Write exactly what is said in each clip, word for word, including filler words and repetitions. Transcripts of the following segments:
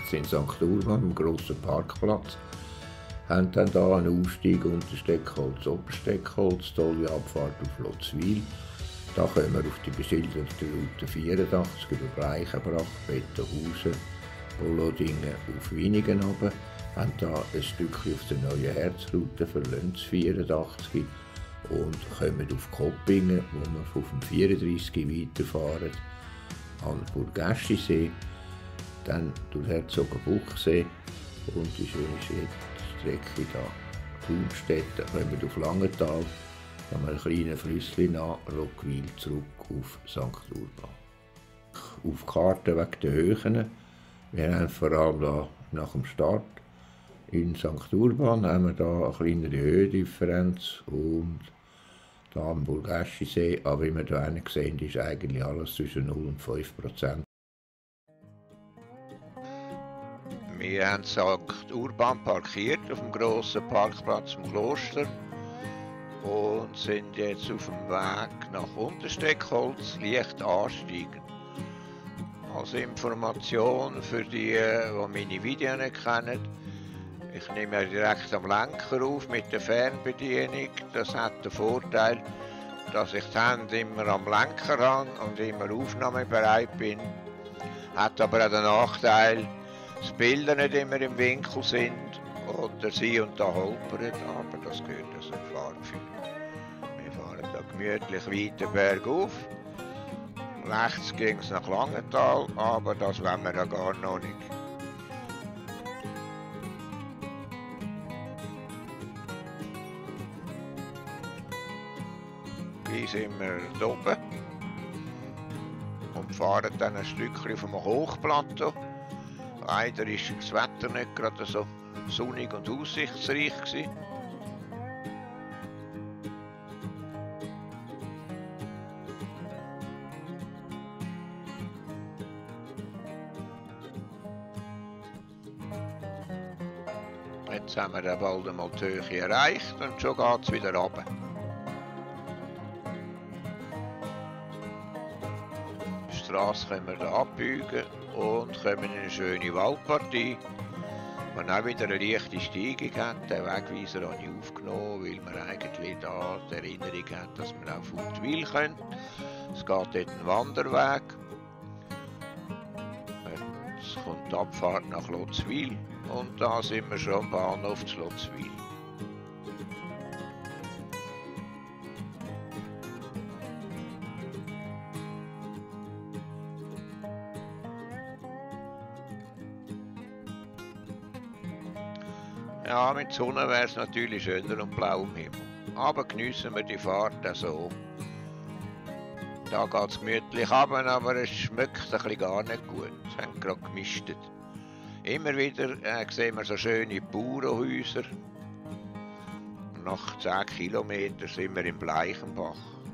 jetzt in Sankt Urban, am grossen Parkplatz. Haben dann hier einen Ausstieg unter Steckholz, Obersteckholz, tolle Abfahrt auf Lotzwil. Da kommen wir auf die beschilderte Route vierundachtzig über Bleichenbrach, Bettenhausen, Bollodingen auf Winigen runter. Haben hier ein Stückchen auf der neuen Herzroute, verlassen das vierundachtzig und kommen auf Koppingen, wo wir auf dem vierunddreissig weiterfahren, an den Burgaschisee, dann durch Herzogenbuchsee und die schöne Strecke hier. Thunstetten, kommen auf Langenthal, dann haben wir einen kleinen Flüsschen nach Rockwil zurück auf Sankt Urban. Auf die Karte wegen der Höhen. Wir haben vor allem da nach dem Start in Sankt Urban haben wir da eine kleinere Höhendifferenz und da am Burgaschisee, aber wie wir hier sehen, ist eigentlich alles zwischen null und fünf Prozent. Wir haben Sankt Urban parkiert auf dem grossen Parkplatz im Kloster und sind jetzt auf dem Weg nach Untersteckholz, leicht ansteigen. Als Information für die, die meine Videos nicht kennen, ich nehme ja direkt am Lenker auf mit der Fernbedienung. Das hat den Vorteil, dass ich die Hände immer am Lenker habe und immer aufnahmebereit bin. Hat aber auch den Nachteil, dass die Bilder nicht immer im Winkel sind oder sie und da holpert, aber das gehört zum Fahrgefühl. Wir fahren da gemütlich weiter bergauf. Rechts ging es nach Langenthal, aber das wollen wir ja gar noch nicht. Hier sind wir hier oben und fahren dann ein Stückchen vom Hochplateau. Leider war das Wetter nicht gerade so sonnig und aussichtsreich gewesen. Jetzt haben wir dann bald einmal die Höhe erreicht und schon geht es wieder runter. Die Strasse können wir hier abbeugen und kommen in eine schöne Waldpartie, die auch wieder eine leichte Steigung hat. Den Wegweiser habe ich aufgenommen, weil man eigentlich da die Erinnerung hat, dass man auf Huttwil können. Es geht dort einen Wanderweg. Jetzt kommt die Abfahrt nach Lotzwil und da sind wir schon am Bahnhof zu Lotzwil. Ja, mit Sonne wäre es natürlich schöner und blau im Himmel. Aber geniessen wir die Fahrt auch so. Da geht es gemütlich runter, aber es schmeckt ein bisschen gar nicht gut. Es haben gerade gemistet. Immer wieder äh, sehen wir so schöne Bauernhäuser. Nach zehn Kilometern sind wir im Bleichenbach.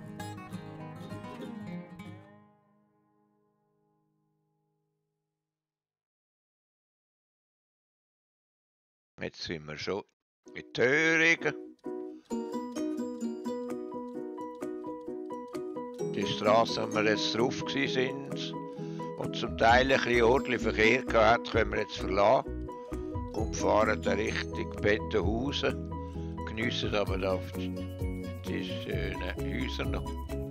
Jetzt sind wir schon in Thöringen. Die Straße, wo wir jetzt drauf waren, die zum Teil ein bisschen ordentlich Verkehr hatte, können wir jetzt verlassen und fahren dann Richtung Bettenhausen. Geniessen aber da die schönen Häuser noch.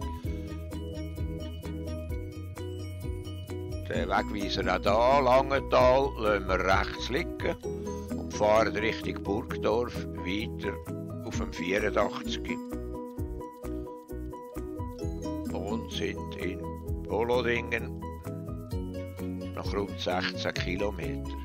Den Wegweiser auch hier, Langenthal, lassen wir rechts liegen und fahren Richtung Burgdorf weiter auf dem vierundachtzig. Und sind in Bollodingen nach rund sechzehn Kilometern.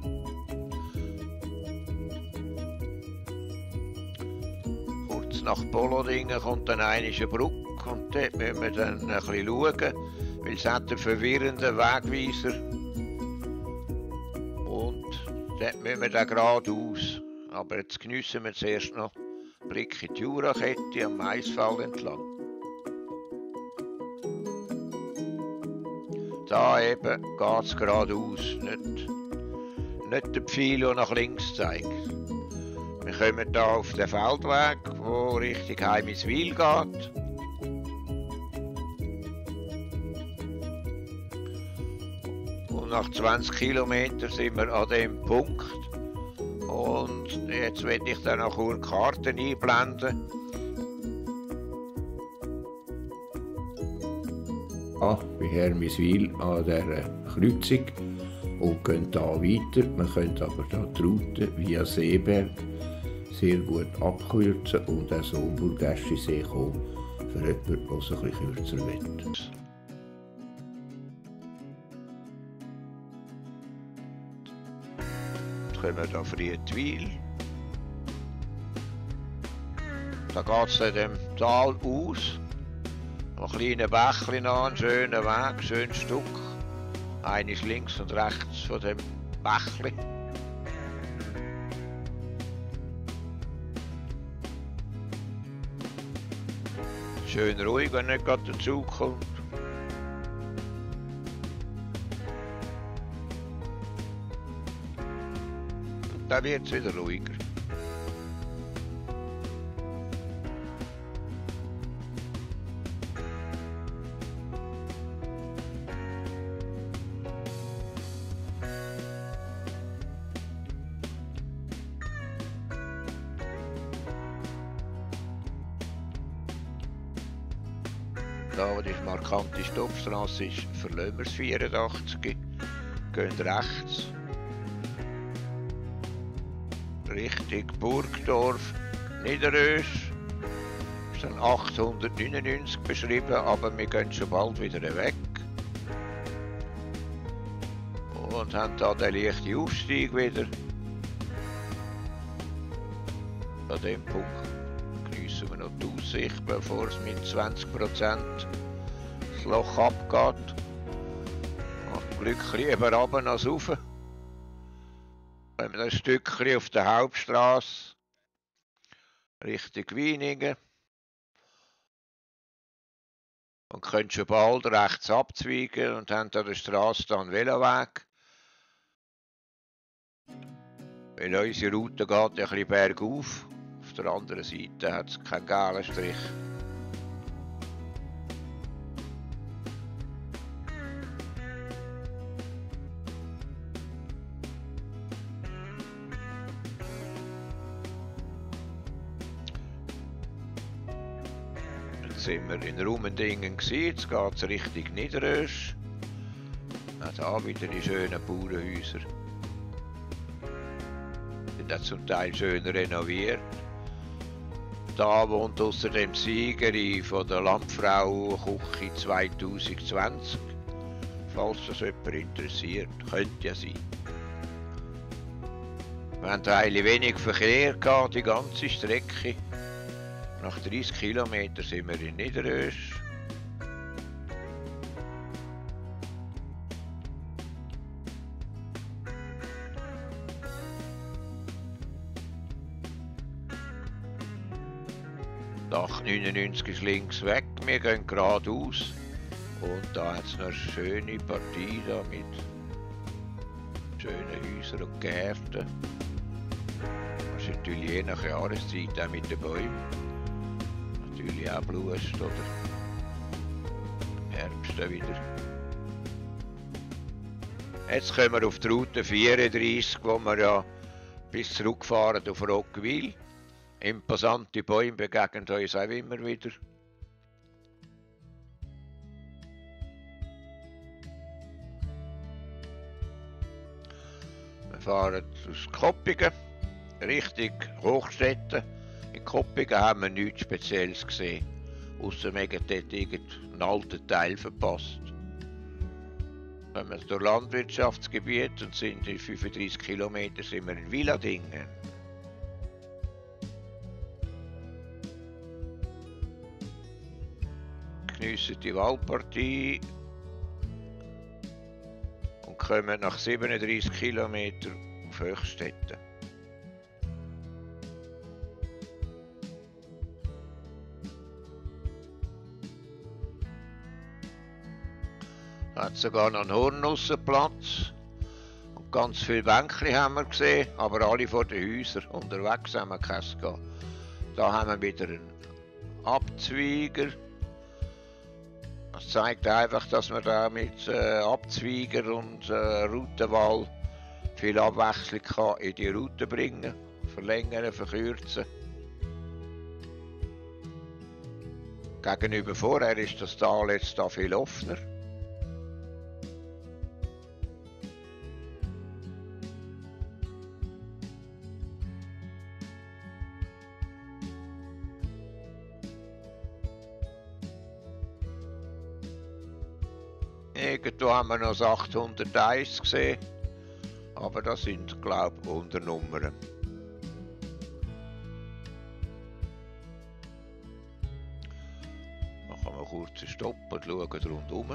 Kurz nach Bollodingen kommt dann eine Brücke und dort müssen wir dann ein bisschen schauen, weil es hat einen verwirrenden Wegweiser. Und dort müssen wir dann geradeaus. Aber jetzt geniessen wir zuerst noch Blick in die Jurakette am Maisfeld entlang. Da eben geht es geradeaus, nicht, nicht der Pfeil, der nach links zeigt. Wir kommen hier auf den Feldweg, der Richtung Heimiswil geht. Und Und nach zwanzig Kilometern sind wir an dem Punkt. Und jetzt werde ich dann noch kurz Karten einblenden. Ah, bei Hermiswil an dieser Kreuzung und gehen hier weiter. Man könnte aber hier die Route via Seeberg sehr gut abkürzen und auch so um Burgäschisee kommen, für jemanden, der es ein bisschen kürzer will. Jetzt kommen wir hier Friedwil. Da geht es in dem Tal aus. Noch kleine Bächlein an, einen schönen Weg, ein schönes Stück. Eines links und rechts von dem Bächlein. Schön ruhig, wenn nicht gerade der Zug kommt. Und dann wird es wieder ruhiger. Da, wo die markante Stoppstrasse ist, verlassen wir das vierundachtzig, gehen rechts Richtung Burgdorf, Niederösch. Ist dann achthundertneunundneunzig beschrieben, aber wir gehen schon bald wieder weg. Und haben da den leichten Aufstieg wieder. An dem Punkt geniessen wir noch die Aussicht, bevor es mit zwanzig Prozent das Loch abgeht. Macht Glück lieber runter als rauf. Wenn wir ein Stückchen auf der Hauptstrasse Richtung Weiningen und können schon bald rechts abzweigen und haben an der Straße dann einen Veloweg. Weil unsere Route geht ein bisschen bergauf. Auf der anderen Seite hat es keinen gelben Strich. Jetzt sind wir in Rumendingen gewesen, jetzt geht es Richtung Niederösch. Auch da wieder die schönen Bauernhäuser. Die sind zum Teil schön renoviert. Da wohnt außerdem Siegerin von der Landfrau Küche zwanzig zwanzig. Falls das jemand interessiert, könnte ja sein. Wir haben eigentlich wenig Verkehr gehabt, die ganze Strecke. Nach dreißig Kilometern sind wir in Niederösch. Dach neunundneunzig ist links weg, wir gehen geradeaus. Und da hat es noch eine schöne Partie da mit schönen Häusern und Gärten. Das ist natürlich je nach Jahreszeit auch mit den Bäumen. Natürlich auch Blust oder Herbst wieder. Jetzt kommen wir auf die Route vierunddreißig, wo wir ja bis zurückfahren auf Roggwil. Imposante Bäume begegnen uns auch immer wieder. Wir fahren aus Koppingen Richtung Hochstetten. In Koppingen haben wir nichts Spezielles gesehen, ausser wir haben dort irgendeinen alten Teil verpasst. Wenn wir durch Landwirtschaftsgebiet und sind in fünfunddreißig Kilometern sind wir in Wiladingen. Geniessen die Waldpartie und kommen nach siebenunddreißig Kilometern auf Höchstetten. Da hat sogar noch einen Hornussenplatz und ganz viele Bänkchen haben wir gesehen, aber alle vor den Häusern. Unterwegs haben wir keins gehabt. Da haben wir wieder einen Abzweiger. Das zeigt einfach, dass wir da mit äh, Abzweiger und äh, Routenwahl viel Abwechslung kann in die Route bringen, verlängern, verkürzen. Gegenüber vorher ist das Tal jetzt da viel offener. Irgendwo haben wir noch das achthunderteins gesehen, aber das sind, glaube ich, Unternummern. Machen wir kurz einen Stopp und schauen rundherum.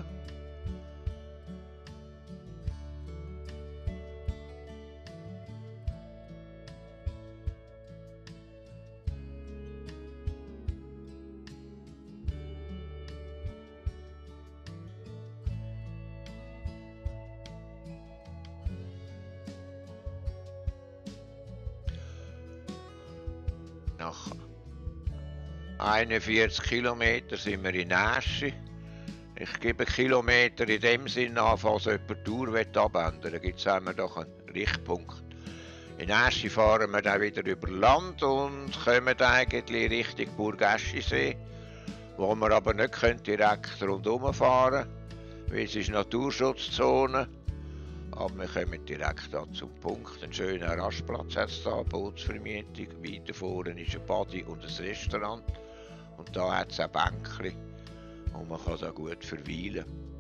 Nach einundvierzig Kilometern sind wir in Näschi. Ich gebe Kilometer in dem Sinn an, falls jemand die Tour abändern will. Da gibt es einmal doch einen Richtpunkt. In Näschi fahren wir dann wieder über Land und kommen eigentlich Richtung Burgaschisee, wo wir aber nicht direkt rundherum fahren können, weil es ist Naturschutzzone. Aber wir kommen direkt da zum Punkt. Ein schöner Rastplatz hat es da, Bootsvermietung. Weiter vorne ist ein Badi und ein Restaurant. Und da hat es ein Bänkchen, und man kann da gut verweilen.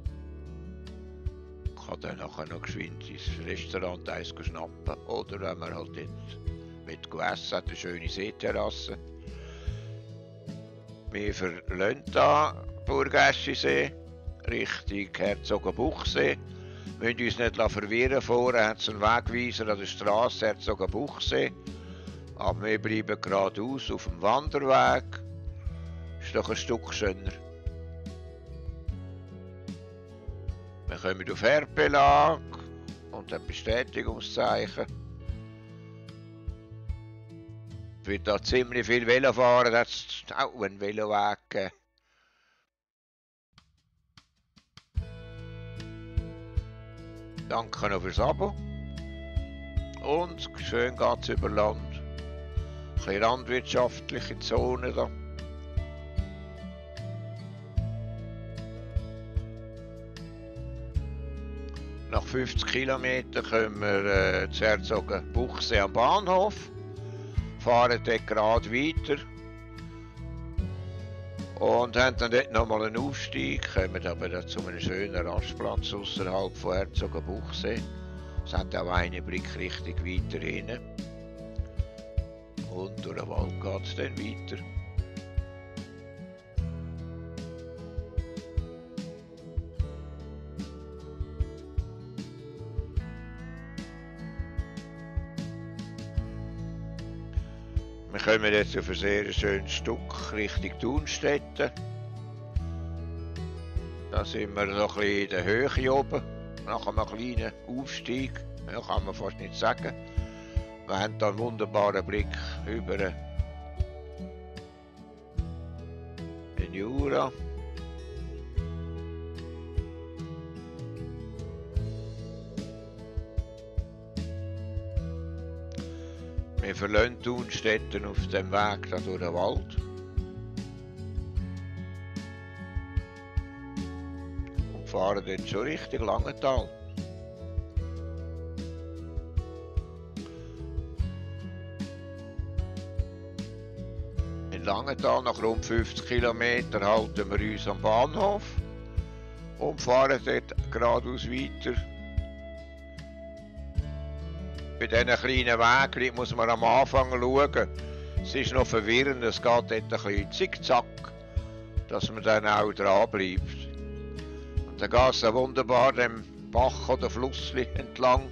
Man kann dann nachher noch geschwind ins Restaurant eins schnappen. Oder wenn man halt dort mit essen, hat eine schöne Seeterrasse. Wir verlassen da Burgaschisee Richtung Herzogenbuchsee. Wir müssen uns nicht verwirren, vorher hat es einen Wegweiser an der Straße Herzogenbuchsee. Aber wir bleiben geradeaus auf dem Wanderweg. Ist doch ein Stück schöner. Wir kommen auf Erdbelag und ein Bestätigungszeichen. Es wird da ziemlich viel Velo fahren, da hat es auch einen Veloweg gegeben. Danke noch fürs Abo. Und schön geht es über Land. Ein bisschen landwirtschaftliche Zone da. Nach fünfzig Kilometern kommen wir äh, zu Herzogenbuchsee am Bahnhof. Fahren dort gerade weiter. Und haben dann dort nochmal einen Aufstieg, kommen aber dann zu einem schönen Rastplatz außerhalb von Herzogenbuchsee. Es hat auch einen Blick richtig weiter hin. Und durch den Wald geht es dann weiter. Wir kommen jetzt auf ein sehr schönes Stück Richtung Thunstetten. Da sind wir noch ein bisschen in der Höhe oben, nach einem kleinen Aufstieg, ja, kann man fast nicht sagen. Wir haben da einen wunderbaren Blick über den Jura. Wir verlassen Thunstetten auf dem Weg da durch den Wald. Und fahren dort schon richtig Langenthal. In Langenthal, nach rund fünfzig Kilometern, halten wir uns am Bahnhof und fahren dort geradeaus weiter. Bei diesen kleinen Wegen muss man am Anfang schauen. Es ist noch verwirrend, es geht dort ein bisschen zickzack, dass man dann auch dran bleibt. Und dann geht es wunderbar dem Bach oder Fluss entlang.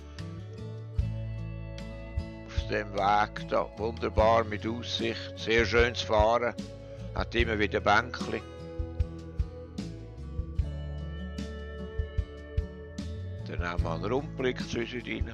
Auf dem Weg da, wunderbar mit Aussicht, sehr schön zu fahren, hat immer wieder Bänkchen. Dann haben wir einen Rundblick zwischendrin.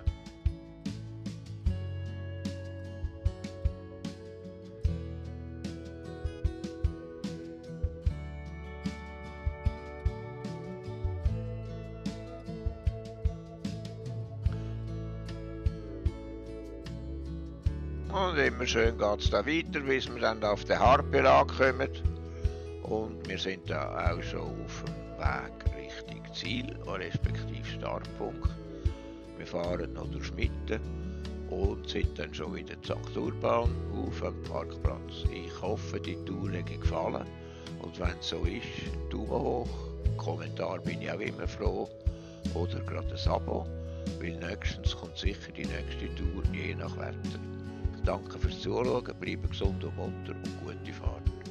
Und immer schön geht es da weiter, bis wir dann auf den Hartbelag kommen. Und wir sind da auch schon auf dem Weg Richtung Ziel, respektive Startpunkt. Wir fahren noch durch Mitte und sind dann schon wieder zur Akturbahn auf dem Parkplatz. Ich hoffe, die Tour hat euch gefallen. Und wenn es so ist, Daumen hoch, Kommentar bin ich auch immer froh. Oder gerade ein Abo, weil nächstens kommt sicher die nächste Tour, je nach Wetter. Danke fürs Zuschauen, bleibt gesund und munter und gute Fahrt.